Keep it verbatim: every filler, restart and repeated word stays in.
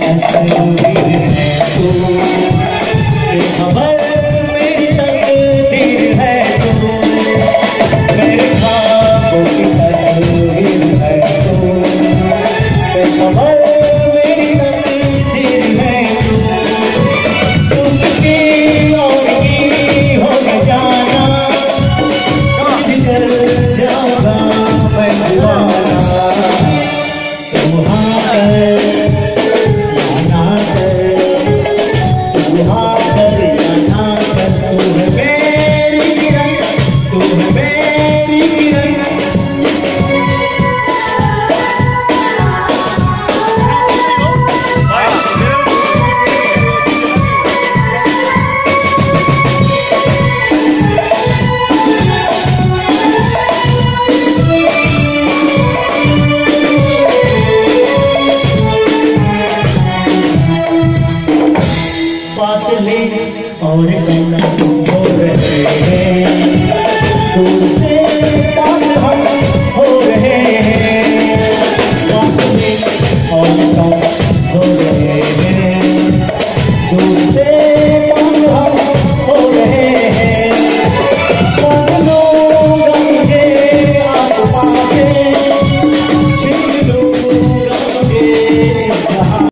तस्वीर है तू, बेखबर मेरी तकदीर है तू, मेरे ख्वाबों की तस्वीर है तू, बेखबर मेरी तकदीर है तू, तुझकी और की हो जाना, कभी चल जाऊंगा मैं दीवाना, तू हाँ कर ना कर, तू हाँ कर या ना कर, तू है मेरी किरण, तू है मेरी किरण। फासले और कम हो रहे हैं, दूर से